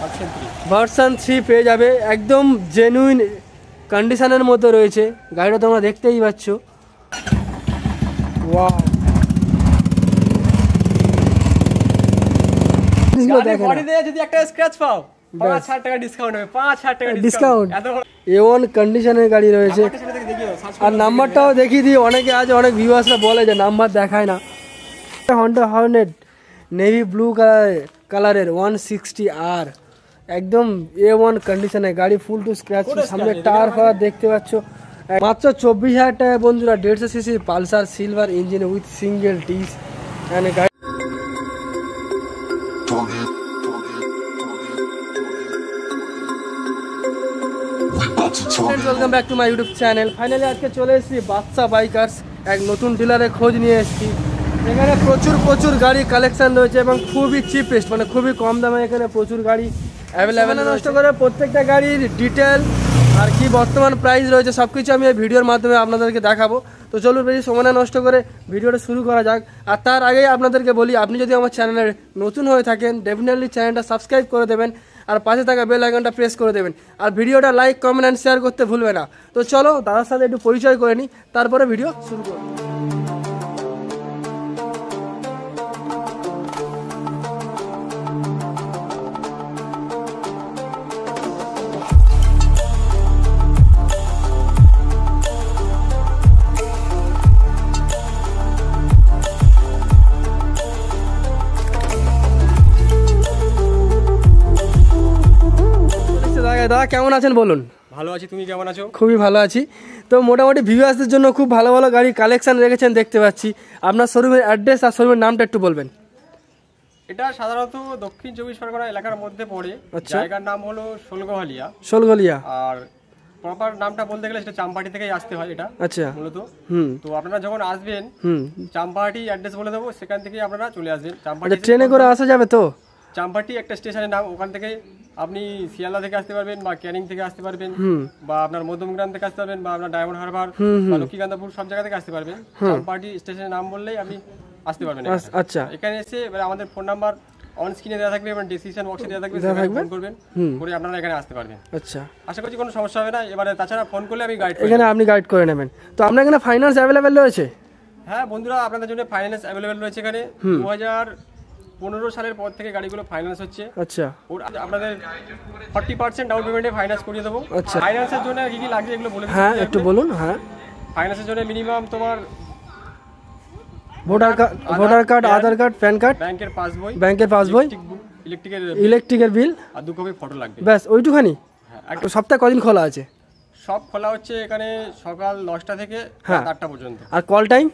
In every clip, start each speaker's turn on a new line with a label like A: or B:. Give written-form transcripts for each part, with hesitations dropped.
A: Version 3 পেয়ে যাবে, একদম জেনুইন কন্ডিশনের মধ্যে রয়েছে গাড়িটা, তোমরা দেখতেই পাচ্ছ। ওয়াও, যদি একটা স্ক্র্যাচ পাও 5000 টাকা ডিসকাউন্ট হবে, 5000 টাকা ডিসকাউন্ট। A1 কন্ডিশনের গাড়ি রয়েছে। আর নাম্বারটাও দেখিয়ে দিই, অনেকে আছে, অনেক ভিউয়ার্সরা বলে যে নাম্বার দেখায় না। হন্ডা হর্নেট নেভি ব্লু কালারের 160R, একদম A1 কন্ডিশনের গাড়ি, ফুল টু স্ক্র্যাচ, সামনে টায়ার ফায়ার দেখতে পাচ্ছ। মাত্র 24,000 টাকা বন্ধুরা, 150 CC Pulsar silver engine with single disc and গাড়ি। Welcome back to my YouTube channel. Finally আজকে চলে এসেছি বাদশা বাইকার্স, এক নতুন ডিলারের খোঁজ নিয়ে এসেছি। এখানে প্রচুর গাড়ি কালেকশন রয়েছে এবং খুবই চিপেস্ট, মানে খুবই কম দামে এখানে প্রচুর গাড়ি অ্যাভেলেবেল। নষ্ট করে প্রত্যেকটা গাড়ির ডিটেল আর কি বর্তমান প্রাইস রয়েছে সব কিছু আমি এই ভিডিওর মাধ্যমে আপনাদেরকে দেখাবো। তো চলুন বেশি সময় না নষ্ট করে ভিডিওটা শুরু করা যাক। আর তার আগেই আপনাদেরকে বলি, আপনি যদি আমার চ্যানেলে নতুন হয়ে থাকেন ডেফিনেটলি চ্যানেলটা সাবস্ক্রাইব করে দেবেন আর পাশে থাকা বেল আইকনটা প্রেস করে দেবেন, আর ভিডিওটা লাইক কমেন্ট অ্যান্ড শেয়ার করতে ভুলবে না। তো চলো দাদার সাথে একটু পরিচয় করে নিই, তারপরে ভিডিও শুরু করব। দাদা কেমন আছেন বলুন?
B: ভালো আছি, তুমি কেমন আছো?
A: খুবই ভালো আছি। তো মোটামুটি ভিউয়ার্সদের জন্য খুব ভালো ভালো গাড়ি কালেকশন রেখেছেন দেখতে পাচ্ছি। আপনার শোরুমের অ্যাড্রেস আর শোরুমের নামটা একটু বলবেন।
B: এটা সাধারণত দক্ষিণ 24 পরগনা এলাকার মধ্যে পড়ে। জায়গার নাম হলো শোলগলিয়া, আর প্রপার নামটা বলতে গেলে সেটা চাম্পাহাটি থেকেই আসতে হয় এটা। আচ্ছা, মূলত তো আপনারা যখন আসবেন চাম্পাহাটি অ্যাড্রেস বলে দেবো, সেখান থেকে আপনারা চলে আসবেন। চাম্পাহাটি
A: ট্রেনে করে আসা যাবে তো?
B: চাম্পাহাটি একটা স্টেশনের নাম, ওখান থেকে আপনি শিয়ালদা থেকে আসতে পারবেন বা ক্যানিং থেকে আসতে পারবেন বা আপনার মধ্যমগ্রাম থেকে আসতে পারবেন বা আপনার ডায়মন্ড হারবার বা লক্ষ্মীকান্তপুর সব জায়গা থেকে আসতে পারবেন। চাম্পাহাটি স্টেশনের নাম বললেই আপনি আসতে পারবেন। আচ্ছা, এখানে এসে এবার আমাদের ফোন নাম্বার অন স্ক্রিনে দেওয়া থাকবে এবং ডেসক্রিপশন বক্সে দেওয়া থাকবে, সেখানে ফোন করবেন, করে আপনারা এখানে আসতে পারবেন। আচ্ছা, আশা করছি কোনো সমস্যা হবে না। এবারে তাছাড়া ফোন করলে আমি গাইড
A: এখানে আপনি গাইড করে নেবেন। তো আপনার এখানে ফাইন্যান্স অ্যাভেলেবেল রয়েছে?
B: হ্যাঁ বন্ধুরা, আপনাদের জন্য ফাইন্যান্স অ্যাভেলেবেল রয়েছে এখানে। 2015 সালের পর থেকে গাড়িগুলো ফাইন্যান্স হচ্ছে। আচ্ছা, আপনাদের 40% ডাউন পেমেন্টে ফাইন্যান্স করিয়ে দেবো। আচ্ছা, ফাইন্যান্সের জন্য কি কি লাগবে এগুলো বলে দিন।
A: হ্যাঁ একটু বলুন। হ্যাঁ,
B: ফাইন্যান্সের জন্য মিনিমাম তোমার
A: voter card, Aadhaar card, PAN card, ব্যাংকের পাসবই, ইলেকট্রিকের বিল
B: আর 2 কপি ফটো লাগবে।
A: ব্যাস ওইটুখানি? সপ্তাহে কদিন খোলা আছে?
B: সব খোলা হচ্ছে এখানে সকাল 10টা থেকে 8টা পর্যন্ত।
A: আর কল টাইম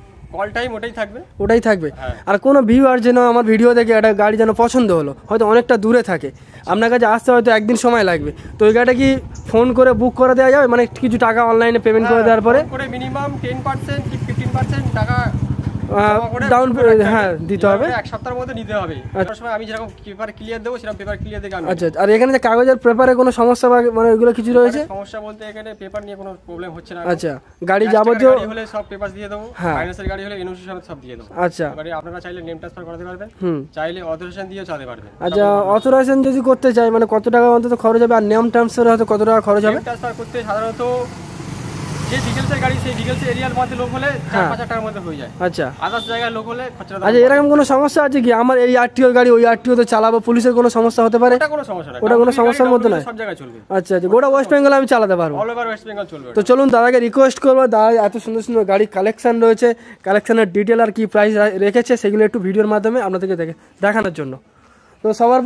B: ওটাই থাকবে।
A: আর কোনো ভিউয়ার যেন আমার ভিডিও দেখে একটা গাড়ি যেন পছন্দ হলো, হয়তো অনেকটা দূরে থাকে, আপনার কাছে আসতে হয়তো একদিন সময় লাগবে, তো ওই গাড়িটা কি ফোন করে বুক করে দেওয়া যাবে? মানে কিছু টাকা অনলাইনে পেমেন্ট করে দেওয়ার পরে
B: মিনিমাম 10% কি 15% টাকা
A: ডাউন দিতে হবে,
B: এক সপ্তাহের মধ্যে নিতে হবে। আমি যেরকম পেপার ক্লিয়ার দেবো সেরকম পেপার ক্লিয়ার দেখে আমি।
A: আচ্ছা, আর এখানে যে কাগজের পেপারে কোনো সমস্যা বা মানে ওইগুলো কিছু রয়েছে?
B: সমস্যা বলতে এখানে পেপার নিয়ে কোনো প্রবলেম হচ্ছে না।
A: আচ্ছা, গাড়ি যাবতীয়
B: হলে সব পেপার দিয়ে দেবো, ফাইন্যান্সের গাড়ি হলে এনওসি সব দিয়ে দেবো।
A: আচ্ছা,
B: গাড়ি আপনারা চাইলে নেম ট্রান্সফার করতে পারবেন, চাইলে অথরাইজেশন দিয়েও চালাতে পারবেন।
A: আচ্ছা, অথরাইজেশন যদি করতে চাই মানে কত টাকা অন্তত খরচ হবে? আর নেম ট্রান্সফার হয়তো কত টাকা খরচ হবে?
B: নেম ট্রান্সফার করতে সাধারণত যে ডিটেলসের গাড়ি সেই ডিটেলসের এরিয়ার মধ্যে লোক হলে 4-5 টাকার মধ্যে হয়ে যায়। আচ্ছা, আদার্স জায়গায় লোক হলে খরচা।
A: আচ্ছা, এরকম কোনো সমস্যা আছে কি? আমার এই আরটিও গাড়ি ওই আরটিওতে চালাবো, পুলিশের কোনো সমস্যা হতে পারে?
B: ওটা কোনো সমস্যা না,
A: ওটা কোনো সমস্যার মধ্যে না,
B: সব জায়গায় চলবে।
A: আচ্ছা, গোটা ওয়েস্ট বেঙ্গলে আমি চালাতে পারবো?
B: অল ওভার ওয়েস্ট বেঙ্গল চলবে।
A: তো চলুন দাদাকে রিকোয়েস্ট করবো, দাদা এত সুন্দর সুন্দর গাড়ি কালেকশন রয়েছে, কালেকশনের ডিটেল আর কি প্রাইস রেখেছে সেগুলো একটু ভিডিওর মাধ্যমে আপনাদেরকে দেখানোর জন্য। তো সবার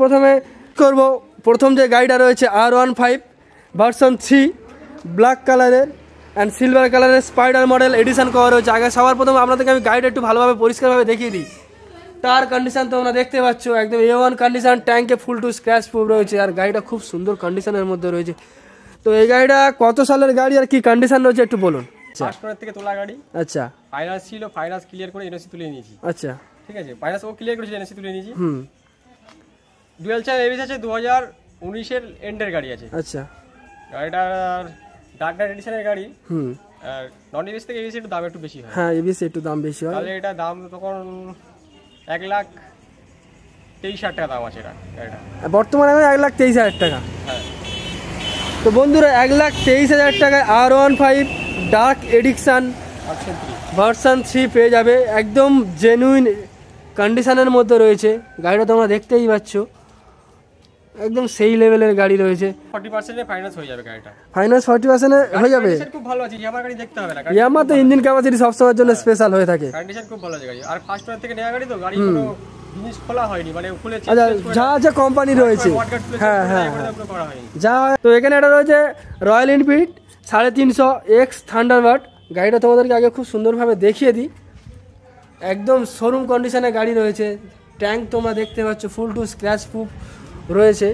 A: প্রথম যে গাড়িটা রয়েছে R15 ভার্সন 3 ব্ল্যাক কালারের অ্যান্ড সিলভার কালারের স্পাইডার মডেল এডিশন করা রয়েছে। আগে সবার প্রথমে আপনাদেরকে আমি গাড়িটা একটু ভালোভাবে পরিষ্কারভাবে দেখিয়ে দিই। টায়ার কন্ডিশন তোমরা দেখতে পাচ্ছ, একদম A1 কন্ডিশন, ট্যাঙ্কে ফুল টু স্ক্র্যাচ প্রুফ রয়েছে আর গাড়িটা খুব সুন্দর কন্ডিশনের মধ্যে রয়েছে। তো এই গাড়িটা কত সালের গাড়ি আর কি কন্ডিশন রয়েছে একটু বলুন।
B: থেকে তোলা গাড়ি। আচ্ছা, ফাইনান্স ছিল, ফাইনান্স ক্লিয়ার করে এনওসি তুলে নিয়েছি। আচ্ছা, ঠিক আছে, ফাইনান্স ও ক্লিয়ার করেছিল, এনওসি তুলে নিয়েছি। ডুয়াল চার এবিএস আছে, 2019 এর এন্ডের গাড়ি আছে। আচ্ছা, গাড়িটার ডার্ক নাইট এডিশনের গাড়ি। আর নন এবিএস থেকে এবিএস একটু দাম একটু বেশি হয়।
A: হ্যাঁ, এবিএস একটু দাম বেশি হয়।
B: তাহলে এটা দাম তখন 23,000 টাকা দাম আছে এটা গাড়িটা।
A: বর্তমানে 1,23,000 টাকা।
B: হ্যাঁ
A: তো বন্ধুরা 1,23,000 টাকায় R15 ডার্ক এডিকশন ভার্সন 3 পেয়ে যাবে, একদম জেনুইন কন্ডিশনের মধ্যে রয়েছে গাড়িটা, তোমরা দেখতেই পাচ্ছ একদম সেই লেভেলের গাড়ি রয়েছে।
B: 40% ফাইন্যান্স হয়ে যাবে গাড়িটা,
A: ফাইন্যান্স 40% হয়ে যাবে।
B: কন্ডিশন খুব ভালো আছে, ইয়ামাহা গাড়ি দেখতে হবে না,
A: ইয়ামাহা তো ইঞ্জিন ক্যাপাসিটি সব সময়ের জন্য স্পেশাল হয়ে থাকে।
B: কন্ডিশন খুব ভালো আছে গাড়ি, আর ফার্স্ট ওয়ার থেকে নেওয়া গাড়ি তো, গাড়ি কোনো জিনিস খোলা হয়নি, মানে খুলে
A: আচ্ছা যা যা কোম্পানি রয়েছে, হ্যাঁ হ্যাঁ যা। তো এখানে একটা রয়েছে রয়্যাল এনফিল্ড 350 এক্স থান্ডারবার্ড, গাড়িটা তোমাদেরকে আগে খুব সুন্দরভাবে দেখিয়ে দিই। একদম শোরুম কন্ডিশনে গাড়ি রয়েছে, ট্যাঙ্ক তোমরা দেখতে পাচ্ছ ফুল টু স্ক্র্যাচ প্রুফ রয়েছে।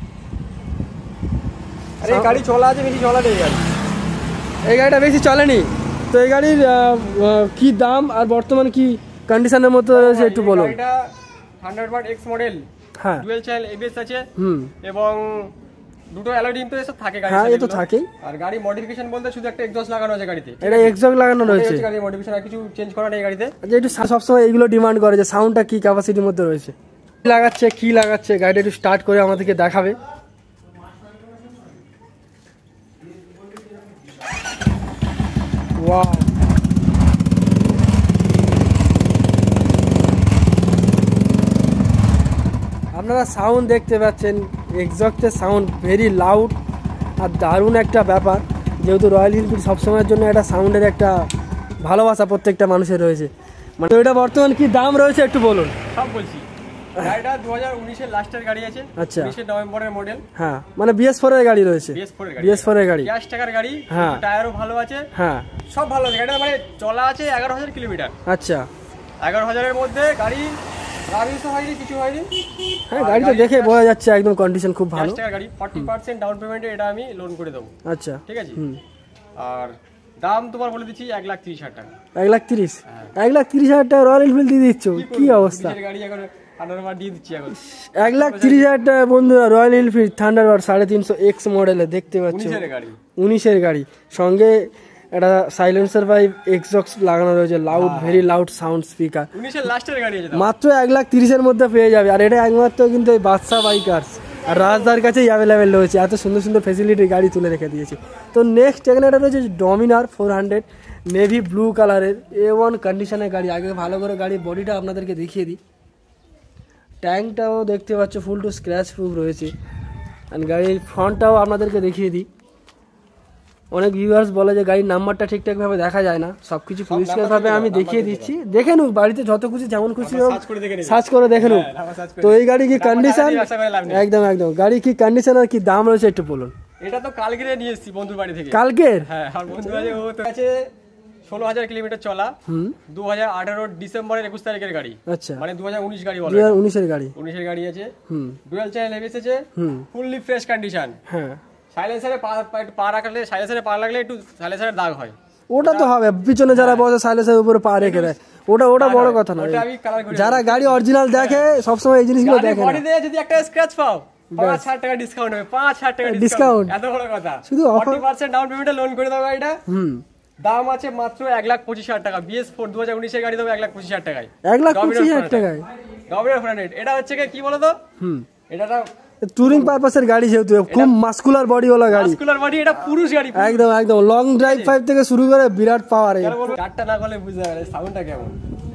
B: আরে গাড়ি চলা আছে, বেশি চলা নেই গাড়ি,
A: এই গাড়িটা বেশি চলেনি। তো এই গাড়ির কি দাম আর বর্তমান কি কন্ডিশনের মধ্যে রয়েছে একটু বলো।
B: এটা থান্ডারবার্ড এক্স মডেল,
A: হ্যাঁ
B: ডুয়াল চ্যানেল এবিএস আছে, এবং দুটো অ্যালয় রিম তো এসব থাকে গাড়িতে।
A: হ্যাঁ এ তো থাকেই।
B: আর গাড়ি মডিফিকেশন বলতে শুধু একটা এক্সস্ট লাগানো আছে গাড়িতে,
A: এটা এক্সস্ট লাগানো রয়েছে,
B: গাড়ি মডিফিকেশন আর কিছু চেঞ্জ করা নেই গাড়িতে।
A: আচ্ছা একটু সবসময় এইগুলো ডিমান্ড করে যে সাউন্ডটা কি ক্যাপাসিটির মধ্যে রয়েছে, কি লাগাচ্ছে গাড়িটা একটু স্টার্ট করে আমাদেরকে দেখাবে। ওয়াও, আপনারা সাউন্ড দেখতে পাচ্ছেন, এক্সস্টের সাউন্ড ভেরি লাউড আর দারুণ একটা ব্যাপার। যেহেতু রয়্যাল এনফিল্ড সবসময়ের জন্য একটা সাউন্ডের একটা ভালোবাসা প্রত্যেকটা মানুষের রয়েছে। মানে এটা বর্তমান কি দাম রয়েছে একটু বলুন।
B: সব বলছি, গাড়িটা 2019 এর লাস্টের গাড়ি আছে,
A: আচ্ছা
B: 19 নভেম্বরের মডেল।
A: হ্যাঁ মানে BS4 এর গাড়ি রয়েছে, BS4 এর গাড়ি,
B: ক্যাশ টাকার গাড়ি,
A: হ্যাঁ
B: টায়ারও ভালো আছে,
A: হ্যাঁ
B: সব ভালো আছে। গাড়িটা মানে চলা আছে 11,000 কিলোমিটার।
A: আচ্ছা
B: 11,000 এর মধ্যে গাড়ি রাবিশও হয়নি, কিছু হয়নি।
A: হ্যাঁ গাড়িটা দেখে বোঝা যাচ্ছে একদম কন্ডিশন খুব ভালো।
B: ক্যাশ টাকার গাড়ি, 40% ডাউন পেমেন্টে এটা আমি লোন করে দেবো।
A: আচ্ছা
B: ঠিক আছে, আর দাম তোমার বলে দিচ্ছি 1,30,000 টাকা।
A: 1,30,000 1,30,000 টাকা রয়্যাল এনফিল্ড দিয়ে দিচ্ছ, কি অবস্থা।
B: গাড়ি এখন থান্ডারবার্ড দিয়ে দিচ্ছি এখন
A: 1,30,000 টাকা বন্ধুরা, রয়্যাল এনফিল্ড থান্ডারবার্ড 350 এক্স মডেলে দেখতে পাচ্ছ, 19 এর গাড়ি, সঙ্গে একটা সাইলেন্সার বাই এক্সস্ট লাগানো রয়েছে, loud very loud sound speaker.
B: 19 এর লাস্টের গাড়ি আছে,
A: মাত্র 1,30,000 এর মধ্যে পেয়ে যাবে। আর এটা একমাত্র কিন্তু এই বাদশা বাইকার্স আর রাজদার কাছেই অ্যাভেলেবেল রয়েছে, এত সুন্দর সুন্দর ফেসিলিটির গাড়ি তুলে রেখে দিয়েছে। তো নেক্সট এখানে একটা রয়েছে ডমিনার 400 নেভি ব্লু কালারের A1 কন্ডিশনের গাড়ি। আগে ভালো করে গাড়ির বডিটা আপনাদেরকে দেখিয়ে দিই, ট্যাঙ্কটাও দেখতে পাচ্ছ ফুল টু স্ক্র্যাচ প্রুফ রয়েছে, আর গাড়ির ফ্রন্টটাও আপনাদেরকে দেখিয়ে দিই। অনেক ভিউয়ার্স বলে যে গাড়ির নাম্বারটা ঠিকঠাকভাবে দেখা যায় না, সবকিছু পরিষ্কারভাবে আমি দেখিয়ে দিচ্ছি, দেখে নুক বাড়িতে যত কিছু যেমন খুশি সার্চ করে দেখে নুক। তো এই গাড়ি কি কন্ডিশন, একদম একদম গাড়ি কি কন্ডিশন আর কি দাম রয়েছে একটু বলুন।
B: এটা তো কালকে নিয়ে এসেছি বন্ধুর বাড়ি থেকে।
A: কালকের?
B: হ্যাঁ, আর বন্ধু আছে 16,000 কিলোমিটার চলা, 2018 ডিসেম্বরের 21 তারিখের গাড়ি।
A: আচ্ছা
B: মানে 2019 গাড়ি বলে,
A: 2019 এর গাড়ি,
B: 19 এর গাড়ি আছে, ডুয়াল চ্যানেল এবিএস আছে, ফুললি ফ্রেশ কন্ডিশন।
A: হ্যাঁ
B: সাইলেন্সারে পা রাখলে, সাইলেন্সারে পা লাগলে একটু সাইলেন্সারের দাগ হয়,
A: ওটা তো হবে, পিছনে যারা বসে সাইলেন্সারের উপরে পা রেখে দেয়, ওটা বড় কথা না। যারা গাড়ি অরিজিনাল দেখে সবসময় এই জিনিসগুলো দেখে।
B: বডিতে যদি একটা স্ক্র্যাচ পাও 5,000 টাকা ডিসকাউন্ট হবে, 5,000 টাকা ডিসকাউন্ট, এত বড় কথা।
A: শুধু
B: 40% ডাউন পেমেন্টে লোন করে দাও গাড়িটা। দাম আছে মাত্র 1,25,000 টাকা। BS4 2019 এর গাড়ি দেবো 1,25,000 টাকায়,
A: 1,25,000 টাকায়।
B: ডমিনার 400 এটা হচ্ছে কি বলো তো, এটা
A: টুরিং পারপাসের গাড়ি, যেহেতু খুব মাস্কুলার বডি ওলা গাড়ি,
B: মাস্কুলার বডি, এটা পুরুষ গাড়ি
A: একদম একদম লং ড্রাইভ ফাইভ থেকে শুরু করে বিরাট পাওয়ার।
B: কাটটা না করলে বুঝতে পারে সাউন্ডটা কেমন।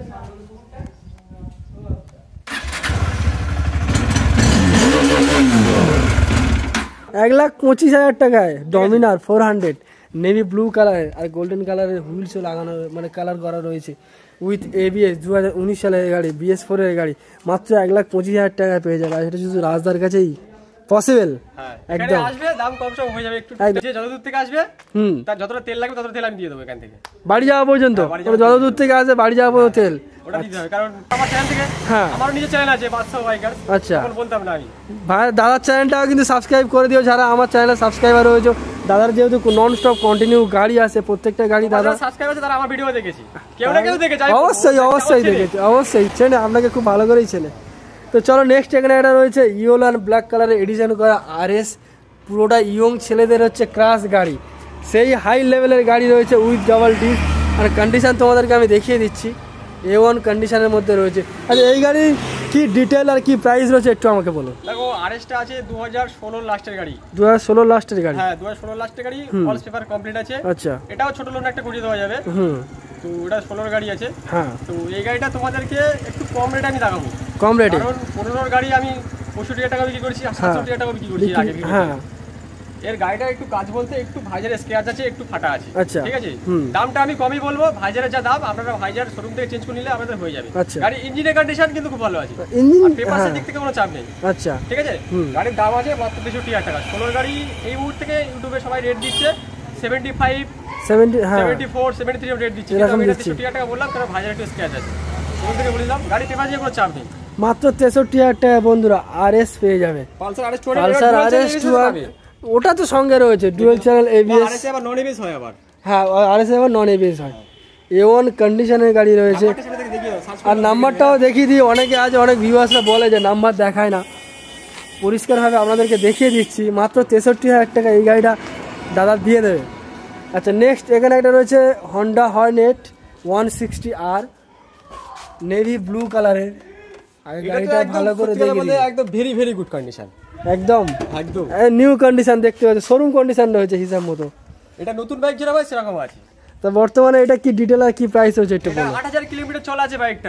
A: এক 1,25,000 টাকায় ডমিনার 400 নেভি ব্লু কালারের আর গোল্ডেন কালারের হুইলসও লাগানো, মানে কালার করা রয়েছে, উইথ ABS 2019 সালের গাড়ি, BS4 এর গাড়ি, মাত্র 1,25,000 টাকায় পেয়ে যাবে। আর সেটা শুধু রাজদার কাছেই পসিবল। একদম
B: আসবে, দাম কম সম হয়ে যাবে একটু, যে যত দূর থেকে আসবে তার যতটা তেল লাগবে ততটা তেল আমি দিয়ে দেবো এখান থেকে
A: বাড়ি যাওয়া পর্যন্ত। যত দূর থেকে আসবে বাড়ি যাওয়া পর্যন্ত তেল
B: ওটা দিতে হবে, কারণ আমার চ্যানেল থেকে, হ্যাঁ আমার নিজের চ্যানেল আছে বাদশা বাইকার।
A: আচ্ছা
B: বলতাম না আমি,
A: ভাই দাদার চ্যানেলটাও কিন্তু সাবস্ক্রাইব করে দিও, যারা আমার চ্যানেলে সাবস্ক্রাইবার রয়েছে। দাদার যেহেতু নন স্টপ কন্টিনিউ গাড়ি আছে, প্রত্যেকটা গাড়ি দাদা
B: সাবস্ক্রাইব আছে, তারা আমার ভিডিও দেখেছি, কেউ না কেউ দেখেছে,
A: অবশ্যই দেখেছে, অবশ্যই চেনে আপনাকে, খুব ভালো করেই চেনে। তো চলো নেক্সট এখানে একটা রয়েছে ইয়েলো অ্যান্ড ব্ল্যাক কালারের এডিশন করা RS, পুরোটা ইয়ং ছেলেদের হচ্ছে ক্রাশ গাড়ি, সেই হাই লেভেলের গাড়ি রয়েছে উইথ ডাবল ডিস্ক। আর কন্ডিশন তোমাদেরকে আমি দেখিয়ে দিচ্ছি, A1 কন্ডিশনের মধ্যে রয়েছে। আচ্ছা এই গাড়ি কি ডিটেল আর কি প্রাইস রয়েছে একটু আমাকে বলুন।
B: দেখো আরএসটা আছে 2016 লাস্টের গাড়ি।
A: 2016 লাস্টের গাড়ি?
B: হ্যাঁ 2016 লাস্টের গাড়ি, অল পেপার কমপ্লিট আছে।
A: আচ্ছা,
B: এটাও ছোট লোন একটা করিয়ে দেওয়া যাবে। তো এটা 16 গাড়ি আছে।
A: হ্যাঁ,
B: তো এই গাড়িটা তোমাদেরকে একটু কম রেটে আমি দেখাবো।
A: কম রেটে?
B: কারণ 15 গাড়ি আমি 65 টাকা বিক্রি করছি, 67 টাকা বিক্রি করছি আগে।
A: হ্যাঁ,
B: এর গাড়িটা একটু কাজ বলতে একটু ভাইজারের স্ক্র্যাচ আছে, একটু ফাটা আছে।
A: আচ্ছা,
B: ঠিক আছে, দামটা আমি কমই বলবো। ভাইজারের যা দাম আপনারা ভাইজার শোরুম থেকে চেঞ্জ করে নিলে আপনাদের হয়ে যাবে।
A: আচ্ছা,
B: গাড়ি ইঞ্জিনের কন্ডিশন কিন্তু খুব ভালো আছে,
A: ইঞ্জিন
B: পেপারসের দিক থেকে কোনো চাপ নেই।
A: আচ্ছা,
B: ঠিক আছে, গাড়ির দাম আছে মাত্র 63,000 টাকা। 16 গাড়ি এই মুহূর্তে থেকে ইউটিউবে সবাই রেট দিচ্ছে 75, 74, 73 রেট দিচ্ছে। আমি 63,000 টাকা বললাম কারণ ভাইজার একটু স্ক্র্যাচ আছে, শোরুম থেকে বলে দিলাম। গাড়ি পেপার দিয়ে কোনো চাপ নেই।
A: মাত্র 63,000 টাকা বন্ধুরা আরএস পেয়ে যাবে।
B: পালসার আরএস
A: 200 ওটা তো সঙ্গে রয়েছে ডুয়াল চ্যানেল এবিএস।
B: আরএস আবার নন এবিএস হয় আবার।
A: হ্যাঁ, আরএস আবার নন এবিএস হয়। A1 কন্ডিশনের গাড়ি রয়েছে। আর নাম্বারটাও দেখিয়ে দিই, অনেকে আছে, অনেক ভিউয়ার্সরা বলে যে নাম্বার দেখায় না, পরিষ্কারভাবে আপনাদেরকে দেখিয়ে দিচ্ছি। মাত্র 63,000 টাকা এই গাড়িটা দাদা দিয়ে দেবে। আচ্ছা, নেক্সট এখানে একটা রয়েছে Honda Hornet 160R navy blue কালারের। আর গাড়িটা ভালো করে দেখে দিই,
B: একদম ভেরি ভেরি গুড কন্ডিশন,
A: একদম
B: একদম
A: নিউ কন্ডিশন দেখতে পাচ্ছি, শোরুম কন্ডিশন রয়েছে হিসাব মতো।
B: এটা নতুন বাইক যেরকম হয় সেরকম আছে।
A: তো বর্তমানে এটা কি ডিটেল আর কি প্রাইস হচ্ছে একটু বলুন।
B: 8,000 কিলোমিটার চলা আছে বাইকটা,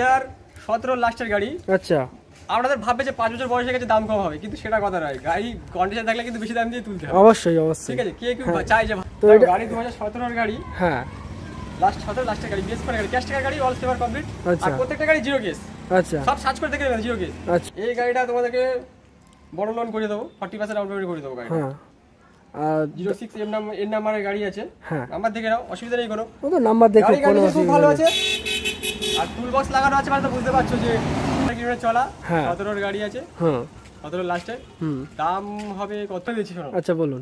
B: 2017 লাস্টের গাড়ি।
A: আচ্ছা,
B: আপনাদের ভাববে যে 5 বছর বয়স হয়ে গেছে দাম কম হবে, কিন্তু সেটা কথা নয়। গাড়ি কন্ডিশন থাকলে কিন্তু বেশি দাম দিয়ে তুলতে হবে।
A: অবশ্যই অবশ্যই,
B: ঠিক আছে, কে কি চাই যে
A: তো
B: গাড়ি 2017 গাড়ি।
A: হ্যাঁ,
B: লাস্টের গাড়ি, বেস করে গাড়ি, ক্যাশ টাকার গাড়ি, অল পেপার কমপ্লিট।
A: আচ্ছা,
B: আর প্রত্যেকটা গাড়ি জিরো কেস।
A: আচ্ছা,
B: সব সার্চ করে দেখে নেবেন জিরো কেস।
A: আচ্ছা,
B: এই গাড়িটা তোমাদেরকে বড় লোন করে দেবো, 40% ডাউন পেমেন্ট করে দেবো গাড়ি।
A: হ্যাঁ, আর
B: 06 এর নাম্বারের গাড়ি আছে।
A: হ্যাঁ,
B: নাম্বার দেখে নাও, অসুবিধা নেই কোনো।
A: ও তো নাম্বার দেখো, কোনো
B: খুব
A: অসুবিধা
B: ভালো
A: নেই।
B: আছে। আর টুল বক্স লাগানো আছে মানে তো বুঝতে পারছো যে কিলোমিটার চলা।
A: হ্যাঁ,
B: 17 গাড়ি আছে।
A: হ্যাঁ,
B: 17 লাস্টে। দাম হবে কত দিচ্ছি শোনো।
A: আচ্ছা বলুন।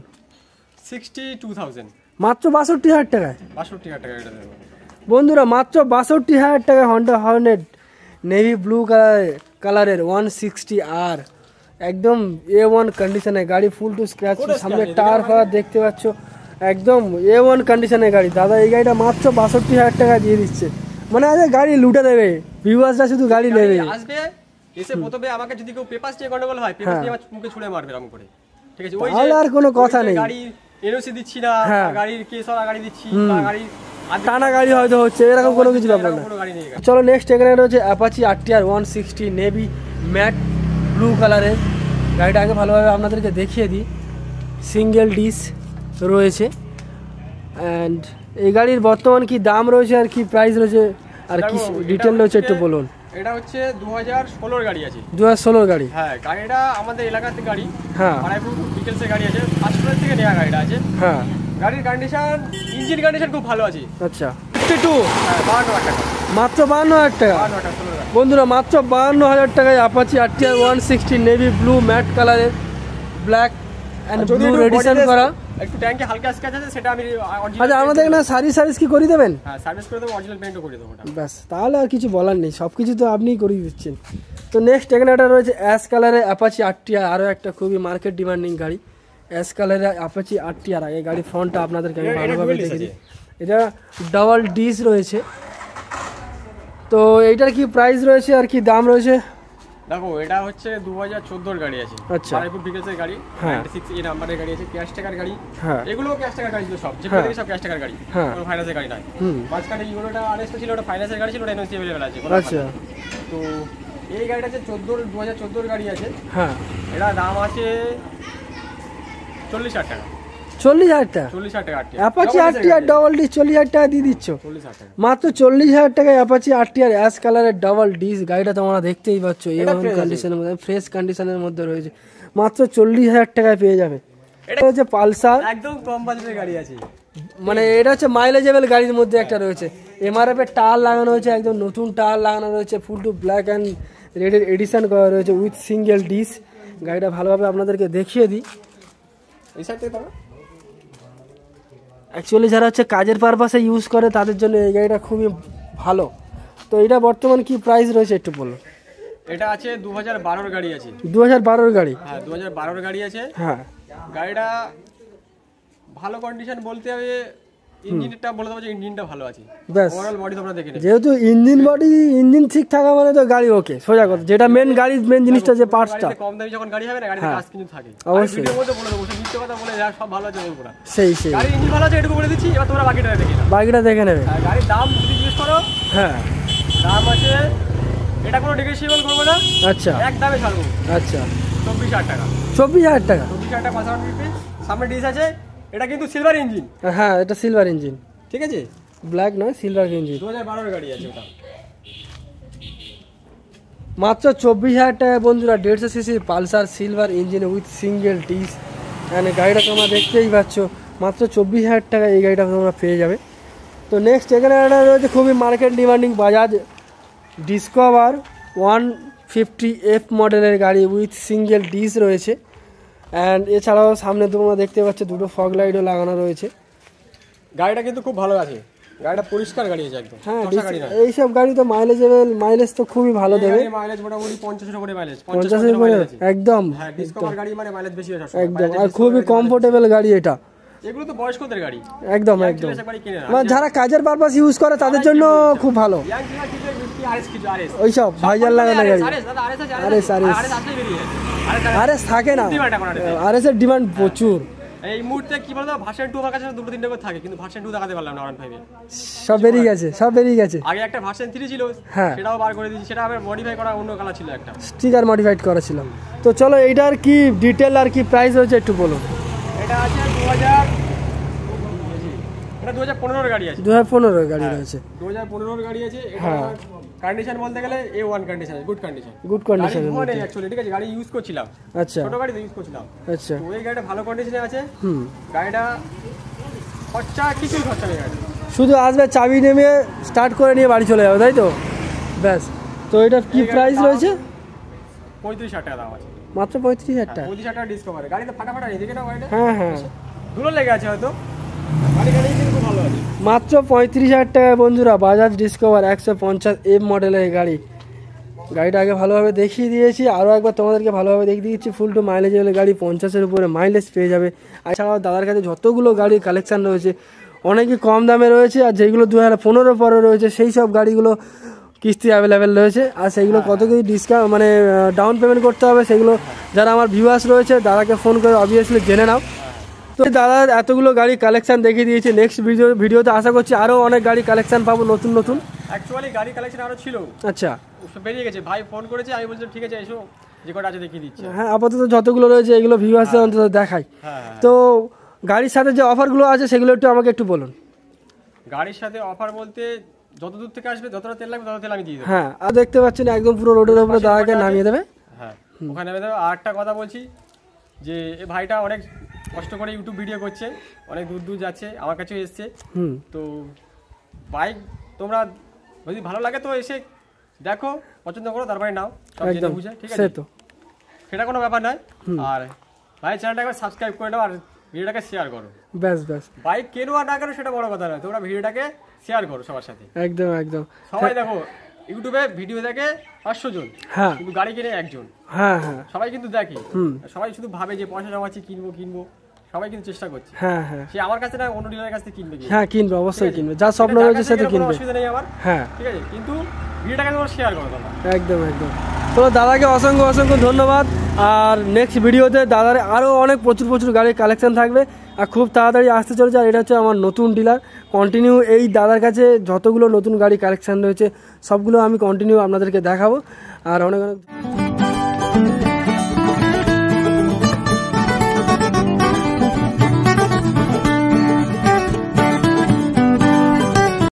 B: 62,000,
A: মাত্র 62,000 টাকায়?
B: 62,000 টাকা এটা দেবো
A: বন্ধুরা, মাত্র 62,000 টাকায় হন্ডা হর্নেট নেভি ব্লু কালারের 160R একদম A1 কন্ডিশনের গাড়ি, ফুল টু স্ক্র্যাচ, সামনে টায়ার ফায়ার দেখতে পাচ্ছ, একদম A1 কন্ডিশনের গাড়ি। দাদা এই গাড়িটা মাত্র 62,000 টাকা দিয়ে দিচ্ছে, মানে আজ গাড়ি লুটে দেবে, ভিউয়ার্সরা শুধু গাড়ি নেবে।
B: আসবে এসে প্রথমে আমাকে যদি কেউ পেপারস নিয়ে গন্ডগোল হয়, পেপারস নিয়ে আমার মুখে ছুঁড়ে মারবে এরকম করে। ঠিক আছে, ওই যে
A: আর কোনো কথা নেই,
B: গাড়ি এনওসি দিচ্ছি না, গাড়ির কেসওয়ালা গাড়ি দিচ্ছি, বা গাড়ির
A: টানা গাড়ি হয়তো হচ্ছে, এরকম কোনো কিছু ব্যাপার না। চলো নেক্সট এখানে রয়েছে Apache RTR 160 navy matte blue কালারের গাড়িটা। আগে ভালোভাবে আপনাদেরকে দেখিয়ে দিই, সিঙ্গেল ডিস রয়েছে। অ্যান্ড এই গাড়ির বর্তমান কি দাম রয়েছে আর কি প্রাইস রয়েছে আর কি ডিটেল রয়েছে একটু বলুন।
B: এটা হচ্ছে 2016 গাড়ি আছে।
A: 2016 গাড়ি?
B: হ্যাঁ, গাড়িটা আমাদের এলাকাতে গাড়ি।
A: হ্যাঁ,
B: মারাইপুর ডিটেলসের গাড়ি আছে, ফার্স্ট ফ্লোর থেকে নেওয়া গাড়িটা আছে।
A: হ্যাঁ,
B: গাড়ির কন্ডিশন, ইঞ্জিন কন্ডিশন খুব ভালো আছে।
A: আচ্ছা, 52?
B: হ্যাঁ, 52,000 টাকা।
A: মাত্র 52,000 টাকা?
B: 52,000 টাকা
A: বন্ধুরা, মাত্র 52,000 টাকায় Apache RTR 160 navy blue matte কালারের, ব্ল্যাক এন্ড ব্লু রেডিশন করা।
B: একটু ট্যাঙ্কে হালকা স্ক্র্যাচ আছে, সেটা আমি
A: আচ্ছা, আমাদের এখানে সার্ভিস কি করে দেবেন?
B: হ্যাঁ, সার্ভিস করে দেবো, অরিজিনাল পেইন্টও করে দেবো।
A: ব্যাস, তাহলে আর কিছু বলার নেই, সব কিছু তো আপনিই করে দিচ্ছেন। তো নেক্সট এখানে একটা রয়েছে অ্যাশ কালারের অ্যাপাচি RTR, আরও একটা খুবই মার্কেট ডিমান্ডিং গাড়ি, অ্যাশ কালারের অ্যাপাচি RTR। এই গাড়ির ফ্রন্টটা আপনাদেরকে আমি ভালোভাবে দেখে দিই, এটা ডাবল ডিস রয়েছে। তো এইটার কি প্রাইস রয়েছে আর কি দাম রয়েছে?
B: দেখো, এটা হচ্ছে 2014 গাড়ি আছে।
A: আচ্ছা,
B: মারাইপুর ডিটেলসের গাড়ি, 96 নাম্বারের গাড়ি আছে, ক্যাশ টাকার গাড়ি।
A: হ্যাঁ,
B: এগুলো ক্যাশ টাকার গাড়ি ছিল সব, যে সব ক্যাশ টাকার গাড়ি, কোনো ফাইন্যান্সের গাড়ি নয়। মাঝখানে ইউরোটা আরএসটা ছিল, ওটা ফাইন্যান্সের গাড়ি ছিল, ওটা এনওসি अवेलेबल আছে।
A: আচ্ছা,
B: তো এই গাড়িটা আছে 2014 গাড়ি আছে।
A: হ্যাঁ,
B: এটা দাম আছে 40,000 টাকা।
A: 40,000 টাকা?
B: 40,000 টাকা
A: অ্যাপাচি RTR ডাবল ডিস 40,000 টাকা দিয়ে দিচ্ছ?
B: 40,000 টাকা,
A: মাত্র 40,000 টাকায় অ্যাপাচি RTR অ্যাশ কালারের ডাবল ডিস গাড়িটা তোমরা দেখতেই পাচ্ছ, A1 কন্ডিশনের মধ্যে, ফ্রেশ কন্ডিশনের মধ্যে রয়েছে, মাত্র 40,000 টাকায় পেয়ে যাবে। এটা হচ্ছে পালসার,
B: একদম কম বাজেটের গাড়ি আছে,
A: মানে এটা হচ্ছে মাইলেজেবল গাড়ির মধ্যে একটা রয়েছে। MRF এর টায়ার লাগানো হয়েছে, একদম নতুন টায়ার লাগানো রয়েছে, ফুল টু ব্ল্যাক অ্যান্ড রেডের এডিশন করা রয়েছে উইথ সিঙ্গেল ডিস। গাড়িটা ভালোভাবে আপনাদেরকে দেখিয়ে দিই।
B: এই সাইড থেকে দাও।
A: অ্যাকচুয়ালি যারা হচ্ছে কাজের পারপাসে ইউজ করে তাদের জন্য এই গাড়িটা খুবই ভালো। তো এটা বর্তমান কি প্রাইস রয়েছে একটু বলুন।
B: এটা আছে 2012 গাড়ি আছে।
A: 2012 গাড়ি?
B: হ্যাঁ, 2012 গাড়ি আছে।
A: হ্যাঁ,
B: গাড়িটা ভালো কন্ডিশন বলতে হবে ইঞ্জিনটা বলে দেবো যে ইঞ্জিনটা ভালো আছে,
A: ব্যাস
B: ওভারঅল বডি তোমরা দেখে নেবে।
A: যেহেতু ইঞ্জিন ঠিক থাকা মানে তো গাড়ি ওকে, সোজা কথা, যেটা মেন গাড়ির মেন জিনিসটা যে পার্টসটা।
B: কম দামি যখন গাড়ি হবে না, গাড়িতে কাজ কিন্তু থাকে
A: অবশ্যই।
B: ভিডিওর মধ্যে বলে দেবো, মিথ্যে কথা বলে সব ভালো আছে বলবো না।
A: সেই
B: গাড়ির ইঞ্জিন ভালো আছে এটুকু বলে দিচ্ছি, এবার তোমরা বাকিটা দেখে নাও।
A: বাকিটা দেখে নেবে।
B: গাড়ির দাম যদি জিজ্ঞেস করো,
A: হ্যাঁ
B: দাম আছে, এটা কোনো নেগোশিয়েবল করবো না,
A: আচ্ছা
B: এক দামে ছাড়বো।
A: আচ্ছা
B: 24,000 টাকা।
A: 24,000 টাকা?
B: 24,000 টাকা পাশাপাশি সামনে ডিস আছে, এটা কিন্তু সিলভার ইঞ্জিন।
A: হ্যাঁ এটা সিলভার ইঞ্জিন,
B: ঠিক আছে,
A: ব্ল্যাক নয়, সিলভার ইঞ্জিন।
B: 2012 গাড়ি আছে ওটা।
A: মাত্র 24,000 টাকা বন্ধুরা, 150 CC Pulsar silver engine with single disc. মানে গাড়িটা তোমরা দেখতেই পাচ্ছ, মাত্র 24,000 টাকা এই গাড়িটা তোমরা পেয়ে যাবে। তো নেক্সট এখানে একটা রয়েছে খুবই market demanding Bajaj discover 150F মডেলের গাড়ি উইথ সিঙ্গেল ডিস রয়েছে। অ্যান্ড এছাড়াও সামনে তোমরা দেখতে পাচ্ছ দুটো ফগ লাইটও লাগানো রয়েছে।
B: গাড়িটা কিন্তু খুব ভালো আছে, গাড়িটা পরিষ্কার গাড়ি আছে একদম।
A: হ্যাঁ এইসব গাড়ি তো মাইলেজ তো খুবই ভালো দেবে।
B: মাইলেজ মোটামুটি 50 এর উপরে মাইলেজ,
A: 50 এর উপরে একদম।
B: হ্যাঁ ডিসকভার গাড়ি মানে মাইলেজ বেশি হয়
A: একদম, আর খুবই কমফোর্টেবল গাড়ি এটা।
B: এগুলো তো বয়স্কদের গাড়ি
A: একদম একদম, মানে যারা কাজের পারপাস ইউজ করে তাদের জন্য খুব ভালো। ওইসব ভাইজার লাগানো গাড়ি, আরএস থাকে না, আরএস এর ডিমান্ড প্রচুর
B: এই মুহূর্তে। কি বলতো ভার্সন 2 আমার কাছে দুটো তিনটে করে থাকে, কিন্তু ভার্সন 2 দেখাতে পারলাম না। R15 এ
A: সব বেরিয়ে গেছে, সব বেরিয়ে গেছে।
B: আগে একটা ভার্সন 3 ছিল,
A: হ্যাঁ
B: সেটাও বার করে দিয়েছি, সেটা আবার মডিফাই করা অন্য কালার ছিল, একটা
A: স্টিকার মডিফাইড করা ছিল। তো চলো এইটার কি ডিটেল আর কি প্রাইস হয়েছে একটু বলো।
B: এটা আছে 2000, এটা 2015 গাড়ি আছে।
A: 2015 গাড়ি রয়েছে,
B: 2015 গাড়ি আছে।
A: হ্যাঁ
B: কন্ডিশন বলতে গেলে A1 condition, good condition,
A: good condition
B: actually. ঠিক আছে, গাড়ি ইউজ করছিলাম,
A: আচ্ছা
B: ছোট গাড়ি ইউজ করছিলাম।
A: আচ্ছা
B: তো এই গাড়িটা ভালো কন্ডিশনে আছে। গাড়িটা খরচা কিছুই খরচা নেই, গাড়ি
A: শুধু আসবে চাবি নেমে স্টার্ট করে নিয়ে বাড়ি চলে যাবে, তাই তো? ব্যাস। তো এটা কি প্রাইস রয়েছে?
B: 35,000 টাকা দাম আছে,
A: মাত্র 35,000 টাকা।
B: 35,000 টাকা ডিসকভার। গাড়িতে ফাটাফাটা নেই, দেখে নাও গাড়িটা।
A: হ্যাঁ হ্যাঁ
B: ধুলো লেগে আছে হয়তো, গাড়ি কিন্তু খুব ভালো আছে।
A: মাত্র 35,000 টাকা বন্ধুরা, বাজাজ ডিসকভার 150F মডেলের গাড়ি। গাড়িটা আগে ভালোভাবে দেখিয়ে দিয়েছি, আরও একবার তোমাদেরকে ভালোভাবে দেখিয়ে দিয়েছি। ফুল টু মাইলেজের গাড়ি, 50-এর উপরে মাইলেজ পেয়ে যাবে। এছাড়াও দাদার কাছে যতগুলো গাড়ির কালেকশান রয়েছে অনেকই কম দামে রয়েছে, আর যেগুলো 2015 পরে রয়েছে সেই সব গাড়িগুলো কিস্তি অ্যাভেলেবেল রয়েছে। আর সেইগুলো কত কি ডিসকাউন্ট মানে ডাউন পেমেন্ট করতে হবে সেগুলো যারা আমার ভিউয়ার্স রয়েছে দাদাকে ফোন করে অবভিয়াসলি জেনে নাও। তো দাদার এতগুলো গাড়ি কালেকশান দেখিয়ে দিয়েছি। নেক্সট ভিডিওতে আশা করছি আরও অনেক গাড়ি কালেকশান পাবো নতুন নতুন।
B: অ্যাকচুয়ালি গাড়ি কালেকশন আরও ছিল,
A: আচ্ছা
B: বেরিয়ে গেছে। ভাই ফোন করেছে, আমি বলছিলাম ঠিক আছে এসো, যে কটা আছে দেখিয়ে দিচ্ছি।
A: হ্যাঁ আপাতত যতগুলো রয়েছে এগুলো ভিউয়ার্সদের অন্তত দেখাই। তো গাড়ির সাথে যে অফারগুলো আছে সেগুলো একটু আমাকে একটু বলুন।
B: গাড়ির সাথে অফার বলতে যত দূর থেকে আসবে, যতটা তেল লাগবে তত তেল আমি দিয়ে দেবো।
A: হ্যাঁ আর দেখতে পাচ্ছেন একদম পুরো রোডের উপরে দাদাকে নামিয়ে দেবে।
B: হ্যাঁ ওখানে নামিয়ে দেবে। আর একটা কথা বলছি যে এই ভাইটা অনেক কষ্ট করে ইউটিউব ভিডিও করছে, অনেক দূর দূর যাচ্ছে, আমার কাছেও এসছে। তো বাইক তোমরা যদি ভালো লাগে তো এসে দেখো, পছন্দ করো, তারপরে নাও, সব জেনে বুঝে। ঠিক আছে, তো সেটা কোনো ব্যাপার নয়। আর ভাইয়ের চ্যানেলটা একবার সাবস্ক্রাইব করে নাও আর ভিডিওটাকে শেয়ার করো।
A: ব্যাস ব্যাস,
B: বাইক কেনো আর না কেন সেটা বড় কথা নয়, তোমরা ভিডিওটাকে শেয়ার করো সবার সাথে।
A: একদম একদম।
B: সবাই দেখো ইউটিউবে ভিডিও দেখে 500 জন,
A: হ্যাঁ
B: কিন্তু গাড়ি কিনে একজন।
A: হ্যাঁ হ্যাঁ
B: সবাই কিন্তু দেখে, সবাই শুধু ভাবে যে পয়সা জমাচ্ছি কিনবো কিনবো, সবাই কিন্তু চেষ্টা করছে।
A: হ্যাঁ হ্যাঁ,
B: সে আমার কাছে না অন্য ডিলারের কাছ থেকে কিনবে।
A: হ্যাঁ কিনবে, অবশ্যই কিনবে, যা স্বপ্ন রয়েছে সেটা কিনবে,
B: অসুবিধা নেই আমার।
A: হ্যাঁ
B: ঠিক আছে, কিন্তু ভিডিওটাকে তোমরা শেয়ার করো তোমরা।
A: একদম একদম। তো দাদাকে অসংখ্য অসংখ্য ধন্যবাদ। আর নেক্সট ভিডিওতে দাদার আরও অনেক প্রচুর গাড়ির কালেকশন থাকবে, আর খুব তাড়াতাড়ি আসতে চলেছে। আর এটা হচ্ছে আমার নতুন ডিলার। কন্টিনিউ এই দাদার কাছে যতগুলো নতুন গাড়ি কালেকশন রয়েছে সবগুলো আমি কন্টিনিউ আপনাদেরকে দেখাবো। আর অনেক অনেক